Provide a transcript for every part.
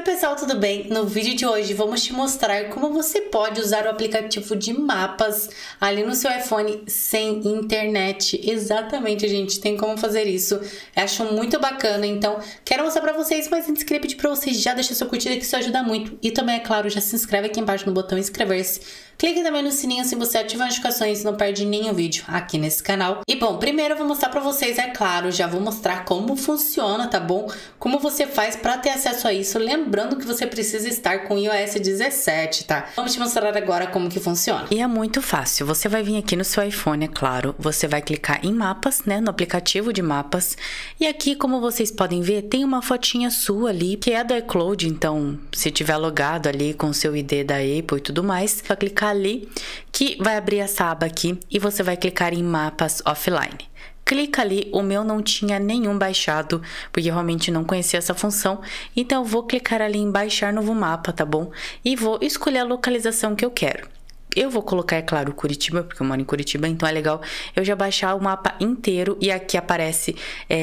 pessoal, tudo bem? No vídeo de hoje vamos te mostrar como você pode usar o aplicativo de mapas ali no seu iPhone sem internet. Exatamente, gente, tem como fazer isso. Eu acho muito bacana, então quero mostrar pra vocês, mas antes queria pedir pra vocês já deixar seu curtida que isso ajuda muito. E também, é claro, já se inscreve aqui embaixo no botão inscrever-se. Clique também no sininho assim você ativa as notificações e não perde nenhum vídeo aqui nesse canal. E bom, primeiro eu vou mostrar pra vocês, é claro, já vou mostrar como funciona, tá bom? Como você faz pra ter acesso a isso, lembrando que você precisa estar com iOS 17, tá? Vamos te mostrar agora como que funciona. E é muito fácil, você vai vir aqui no seu iPhone, é claro, você vai clicar em mapas, né, no aplicativo de mapas. E aqui, como vocês podem ver, tem uma fotinha sua ali, que é do iCloud, então se tiver logado ali com o seu ID da Apple e tudo mais, só clicar ali que vai abrir essa aba aqui e você vai clicar em mapas offline. Clica ali, o meu não tinha nenhum baixado, porque eu realmente não conhecia essa função, então eu vou clicar ali em baixar novo mapa, tá bom? E vou escolher a localização que eu quero. Eu vou colocar, é claro, Curitiba, porque eu moro em Curitiba, então é legal eu já baixar o mapa inteiro e aqui aparece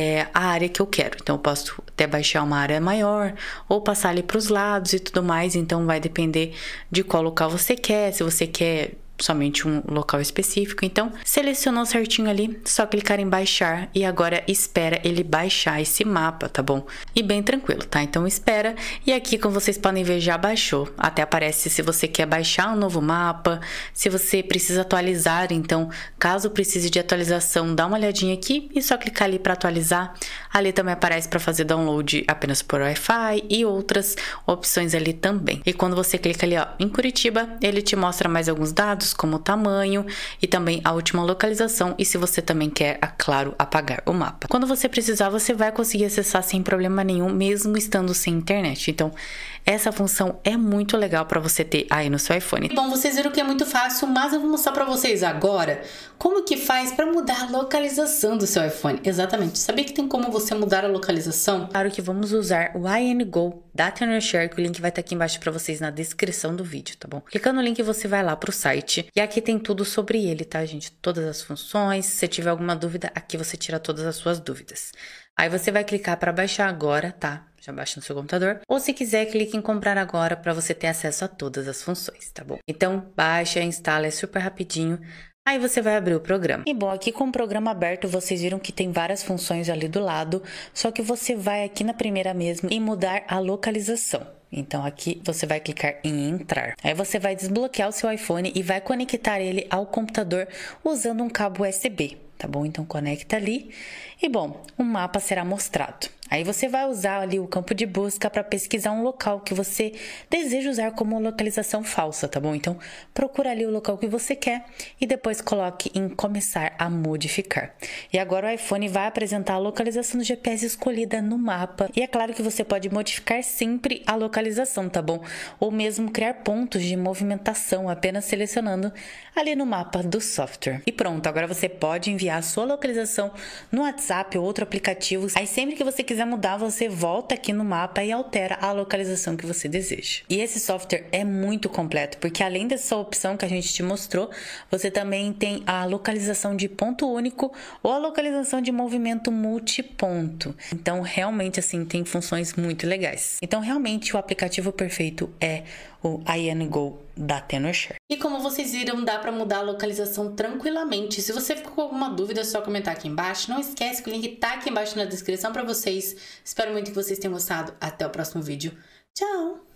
a área que eu quero. Então eu posso até baixar uma área maior ou passar ali para os lados e tudo mais, então vai depender de qual local você quer, se você quer somente um local específico. Então selecionou certinho ali, só clicar em baixar e agora espera ele baixar esse mapa, tá bom? E bem tranquilo, tá? Então espera, e aqui, como vocês podem ver, já baixou. Até aparece se você quer baixar um novo mapa, se você precisa atualizar. Então caso precise de atualização, dá uma olhadinha aqui e só clicar ali para atualizar. Ali também aparece para fazer download apenas por Wi-Fi e outras opções ali também. E quando você clica ali, ó, em Curitiba, ele te mostra mais alguns dados, como o tamanho e também a última localização, e se você também quer, é claro, apagar o mapa. Quando você precisar, você vai conseguir acessar sem problema nenhum, mesmo estando sem internet. Então essa função é muito legal para você ter aí no seu iPhone. Bom, vocês viram que é muito fácil, mas eu vou mostrar para vocês agora como que faz para mudar a localização do seu iPhone. Exatamente. Sabia que tem como você mudar a localização? Claro que vamos usar o INGO da Tenorshare, que o link vai estar aqui embaixo para vocês na descrição do vídeo, tá bom? Clicando no link, você vai lá pro site e aqui tem tudo sobre ele, tá, gente? Todas as funções. Se você tiver alguma dúvida, aqui você tira todas as suas dúvidas. Aí você vai clicar para baixar agora, tá? Já baixa no seu computador. Ou se quiser, clique em comprar agora para você ter acesso a todas as funções, tá bom? Então, baixa, instala, é super rapidinho. Aí você vai abrir o programa. E bom, aqui com o programa aberto, vocês viram que tem várias funções ali do lado, só que você vai aqui na primeira mesmo e mudar a localização. Então aqui você vai clicar em entrar. Aí você vai desbloquear o seu iPhone e vai conectar ele ao computador usando um cabo USB, tá bom? Então conecta ali e bom, o mapa será mostrado. Aí você vai usar ali o campo de busca para pesquisar um local que você deseja usar como localização falsa, tá bom? Então procura ali o local que você quer e depois coloque em começar a modificar. E agora o iPhone vai apresentar a localização do GPS escolhida no mapa. E é claro que você pode modificar sempre a localização, tá bom? Ou mesmo criar pontos de movimentação apenas selecionando ali no mapa do software. E pronto, agora você pode enviar a sua localização no WhatsApp ou outro aplicativo. Aí sempre que você quiser mudar, você volta aqui no mapa e altera a localização que você deseja. E esse software é muito completo, porque além dessa opção que a gente te mostrou, você também tem a localização de ponto único ou a localização de movimento multiponto. Então, realmente, assim, tem funções muito legais. Então, realmente, o aplicativo perfeito é o INGO da Tenorshare. E como vocês viram, dá para mudar a localização tranquilamente. Se você ficou com alguma dúvida, é só comentar aqui embaixo. Não esquece que o link tá aqui embaixo na descrição para vocês. Espero muito que vocês tenham gostado. Até o próximo vídeo. Tchau!